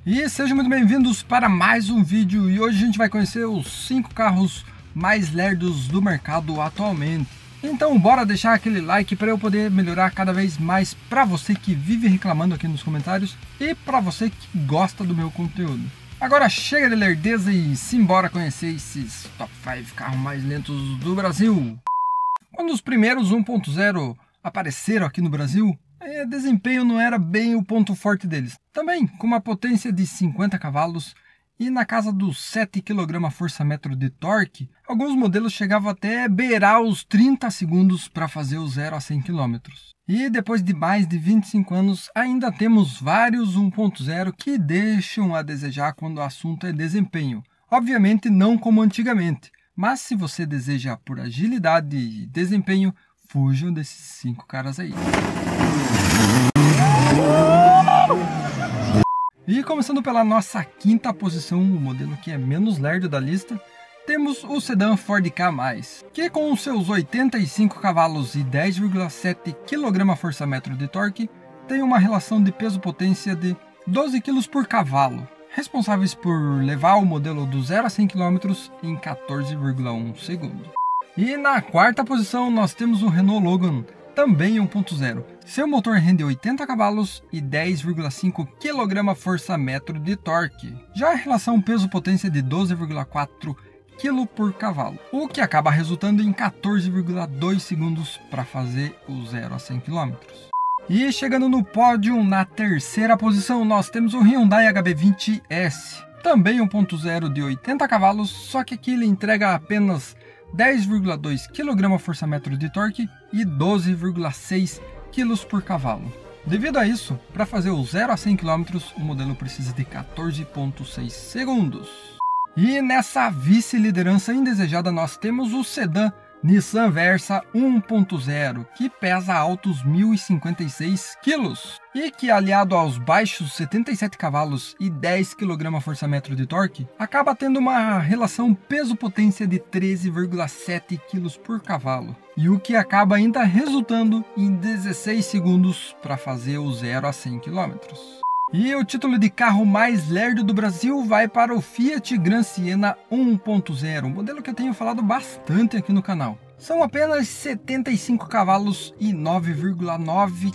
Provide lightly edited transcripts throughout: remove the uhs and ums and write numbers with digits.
E sejam muito bem-vindos para mais um vídeo, e hoje a gente vai conhecer os 5 carros mais lerdos do mercado atualmente. Então bora deixar aquele like para eu poder melhorar cada vez mais para você que vive reclamando aqui nos comentários e para você que gosta do meu conteúdo. Agora chega de lerdeza e simbora conhecer esses top 5 carros mais lentos do Brasil. Quando os primeiros 1.0 apareceram aqui no Brasil, desempenho não era bem o ponto forte deles. Também com uma potência de 50 cavalos e na casa dos 7 kgfm de torque, alguns modelos chegavam até beirar os 30 segundos para fazer o 0 a 100 km. E depois de mais de 25 anos, ainda temos vários 1.0 que deixam a desejar quando o assunto é desempenho. Obviamente não como antigamente, mas se você deseja por agilidade e desempenho, fujam desses 5 caras aí. E começando pela nossa quinta posição, o modelo que é menos lerdo da lista, temos o sedã Ford Ka+, que com seus 85 cavalos e 10,7 kgfm de torque, tem uma relação de peso-potência de 12 kg por cavalo, responsáveis por levar o modelo do 0 a 100 km em 14,1 segundos. E na quarta posição nós temos o Renault Logan, também 1.0. Seu motor rende 80 cavalos e 10,5 kgfm de torque. Já a relação peso-potência é de 12,4 kg por cavalo, o que acaba resultando em 14,2 segundos para fazer o 0 a 100 km. E chegando no pódio, na terceira posição, nós temos o Hyundai HB20S, também 1.0 de 80 cavalos, só que aqui ele entrega apenas 10,2 kgfm de torque e 12,6 kg por cavalo. Devido a isso, para fazer o 0 a 100 km, o modelo precisa de 14,6 segundos. E nessa vice-liderança indesejada nós temos o sedã Nissan Versa 1.0, que pesa altos 1.056 kg e que, aliado aos baixos 77 cavalos e 10 kgfm de torque, acaba tendo uma relação peso-potência de 13,7 kg por cavalo, e o que acaba ainda resultando em 16 segundos para fazer o 0 a 100 km. E o título de carro mais lerdo do Brasil vai para o Fiat Gran Siena 1.0, um modelo que eu tenho falado bastante aqui no canal. São apenas 75 cavalos e 9,9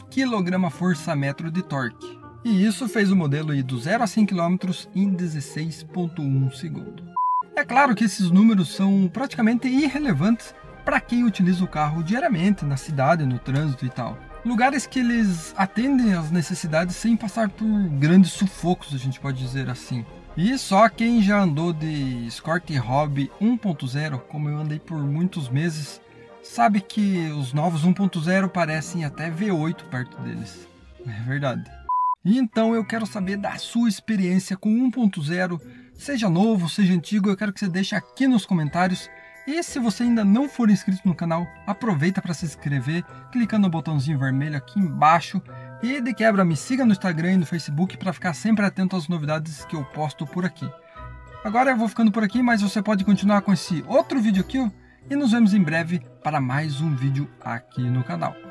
kgfm de torque. E isso fez o modelo ir do 0 a 100 km em 16,1 segundos. É claro que esses números são praticamente irrelevantes para quem utiliza o carro diariamente, na cidade, no trânsito e tal. Lugares que eles atendem às necessidades sem passar por grandes sufocos, a gente pode dizer assim. E só quem já andou de Escort Hobby 1.0, como eu andei por muitos meses, sabe que os novos 1.0 parecem até V8 perto deles. É verdade. E então eu quero saber da sua experiência com 1.0, seja novo, seja antigo, eu quero que você deixe aqui nos comentários. E se você ainda não for inscrito no canal, aproveita para se inscrever, clicando no botãozinho vermelho aqui embaixo. E de quebra me siga no Instagram e no Facebook para ficar sempre atento às novidades que eu posto por aqui. Agora eu vou ficando por aqui, mas você pode continuar com esse outro vídeo aqui, ó, e nos vemos em breve para mais um vídeo aqui no canal.